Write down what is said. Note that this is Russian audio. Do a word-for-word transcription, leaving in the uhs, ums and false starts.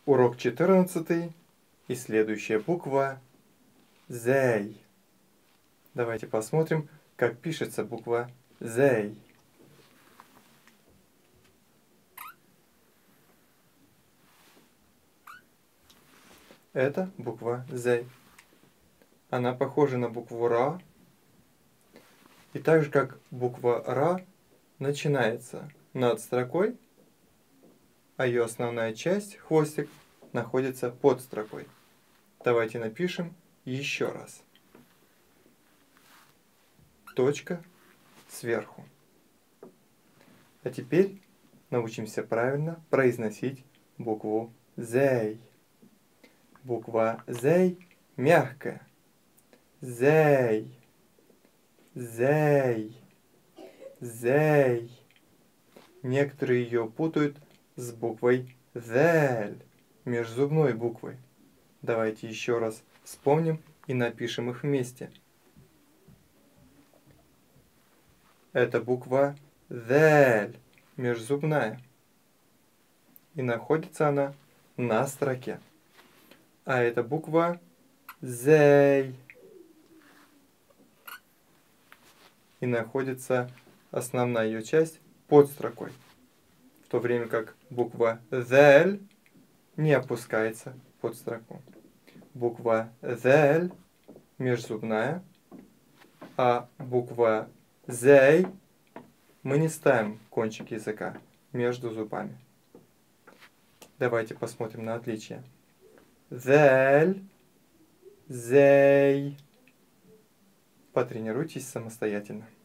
Урок четырнадцатый и следующая буква «зей». Давайте посмотрим, как пишется буква «зей». Это буква «зей». Она похожа на букву «ра». И так же, как буква «ра» начинается над строкой, а ее основная часть, хвостик, находится под строкой. Давайте напишем еще раз. Точка сверху. А теперь научимся правильно произносить букву «зей». Буква «зей» мягкая. «Зей», «зей», «зей». Некоторые ее путают с буквой «зель», межзубной буквой. Давайте еще раз вспомним и напишем их вместе. Это буква «зель», межзубная. И находится она на строке. А это буква «зей». И находится основная ее часть под строкой. В то время как буква «зель» не опускается под строку. Буква «зель» межзубная, а буква «зей» мы не ставим кончик языка между зубами. Давайте посмотрим на отличия. «Зель», «зей». Потренируйтесь самостоятельно.